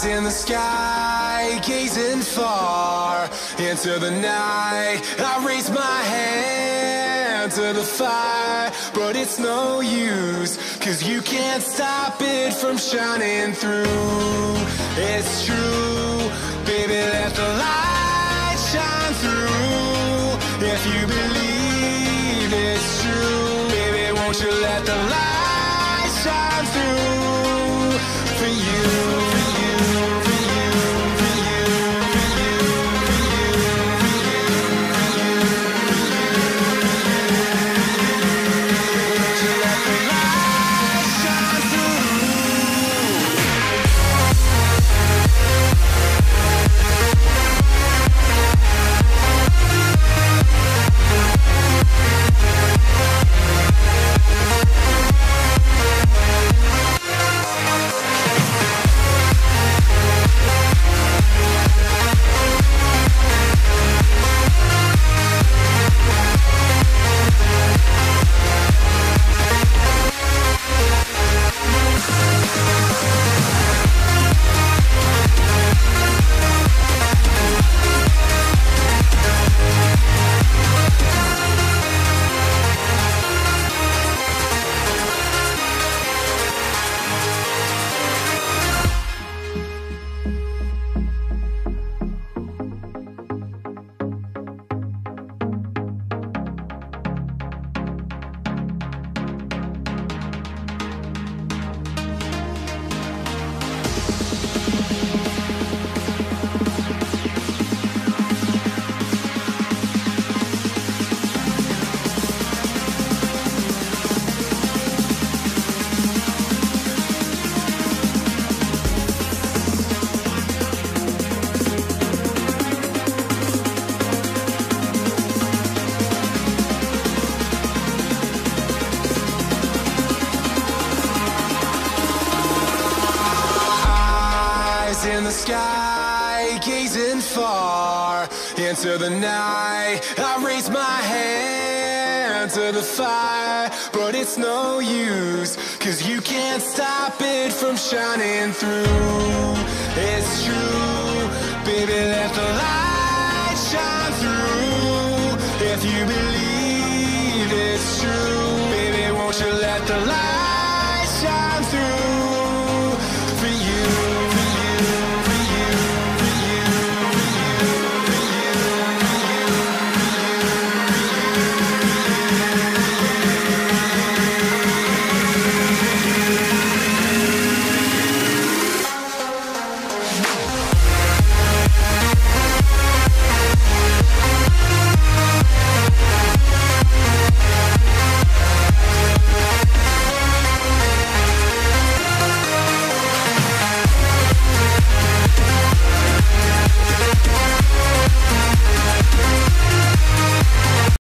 In the sky, gazing far into the night, I raise my hand to the fire, but it's no use, 'cause you can't stop it from shining through. It's true, baby, let the light shine through. If you believe it's true, baby, won't you let the light shine through for you. In the sky, gazing far into the night, I raise my hand to the fire, but it's no use, 'cause you can't stop it from shining through. It's true, baby, let the light shine through. If you believe